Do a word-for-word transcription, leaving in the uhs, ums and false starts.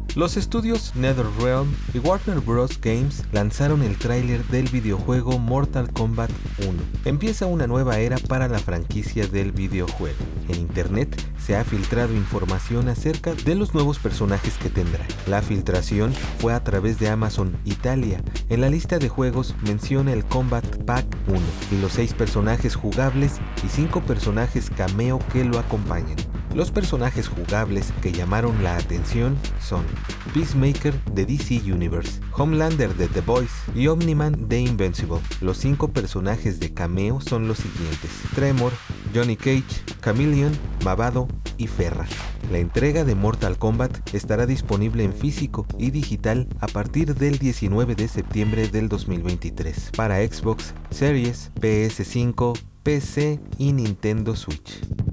Los estudios NetherRealm y Warner Bros. Games lanzaron el tráiler del videojuego Mortal Kombat uno. Empieza una nueva era para la franquicia del videojuego. En internet se ha filtrado información acerca de los nuevos personajes que tendrá. La filtración fue a través de Amazon Italia. En la lista de juegos menciona el Combat Pack uno y los seis personajes jugables y cinco personajes cameo que lo acompañan. Los personajes jugables que llamaron la atención son Peacemaker de D C Universe, Homelander de The Boys y Omni-Man de Invincible. Los cinco personajes de cameo son los siguientes: Tremor, Johnny Cage, Chameleon, Mavado y Ferra. La entrega de Mortal Kombat estará disponible en físico y digital a partir del diecinueve de septiembre del dos mil veintitrés para Xbox Series, P S cinco, P C y Nintendo Switch.